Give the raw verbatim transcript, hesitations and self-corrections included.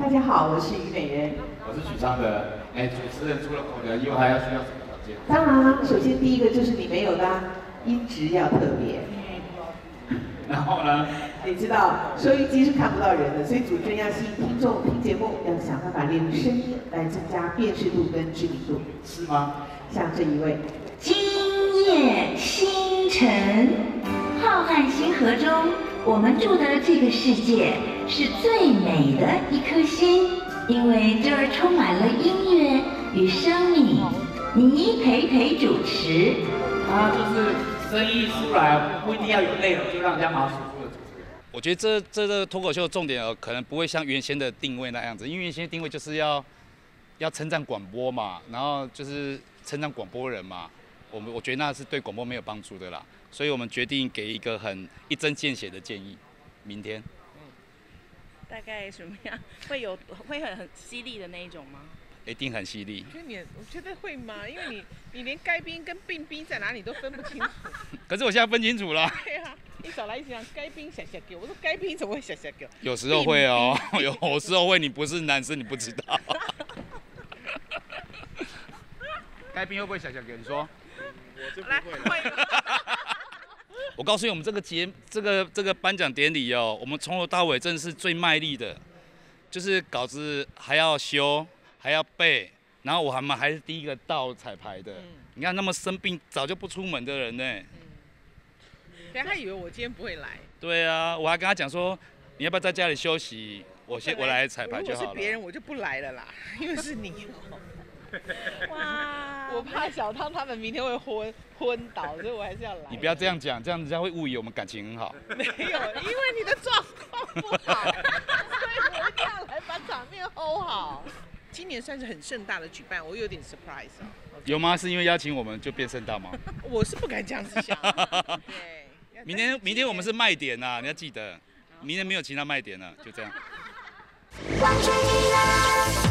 大家好，我是虞美人。 我是许昌的。哎，主持人除了口条以外，还要需要什么条件？ 当然啦，首先第一个就是你没有的、啊、音质要特别。 然后呢？ 你知道收音机是看不到人的，所以主持人要吸引听众听节目，要想办法利用声音来增加辨识度跟知名度。 是吗？ 像这一位。 今夜星辰，浩瀚星河中，我们住的这个世界是最美的一颗星，因为这儿充满了音乐与生命。倪培培主持。 他就是声音出来，不一定要有内容，就让人家马上舒服的主持人。 我觉得这这个脱口秀的重点哦，可能不会像原先的定位那样子，因为原先的定位就是要要称赞广播嘛，然后就是称赞广播人嘛。我们我觉得那是对广播没有帮助的啦，所以我们决定给一个很一针见血的建议。明天， 嗯，大概什么样？会有会很很犀利的那一种吗？ 一定很犀利。 我觉得你，我觉得会吗？因为你你连该宾跟病宾在哪里都分不清楚。 可是我现在分清楚了。 对啊，你少来一讲该宾小小狗，我说该宾怎么会小小狗？ 有时候会哦，有时候会，你不是男生你不知道。该宾会不会小小狗？你说。 我就不会了。 我告诉你，我们这个节这个这个颁奖典礼哦，我们从头到尾真的是最卖力的，就是稿子还要修，还要背，然后我还们还是第一个到彩排的。嗯、你看那么生病早就不出门的人呢。嗯。 可他以为我今天不会来。对啊，我还跟他讲说，你要不要在家里休息？我先我来彩排就好了。 如果是别人我就不来了啦，因为是你。哇！我怕小汤他们明天会昏昏倒，所以我还是要来。 你不要这样讲，这样人家会误以为我们感情很好。 没有，因为你的状况不好，所以我一定要来把场面 hold 好。今年算是很盛大的举办，我有点 surprise 哦。 有吗？是因为邀请我们就变盛大吗？ 我是不敢这样子想。对。 明天明天我们是卖点呐、啊，你要记得，明天没有其他卖点了，就这样。